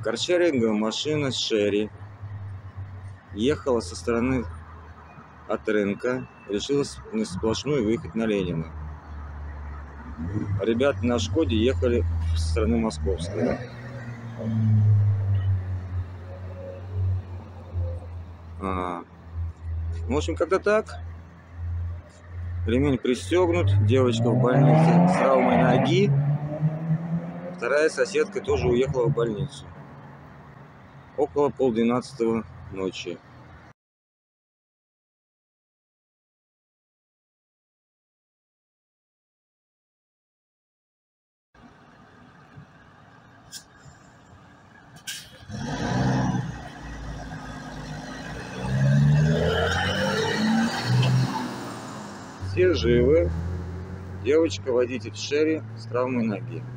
Каршеринговая машина Шерри ехала со стороны от рынка, решила на сплошную выехать на Ленина. Ребята на Шкоде ехали со стороны Московской. В общем, как-то так. Ремень пристегнут, девочка в больнице с травмой ноги. Вторая соседка тоже уехала в больницу. Около 11:30 ночи. Все живы. Девочка, водитель Шерри, с травмой ноги.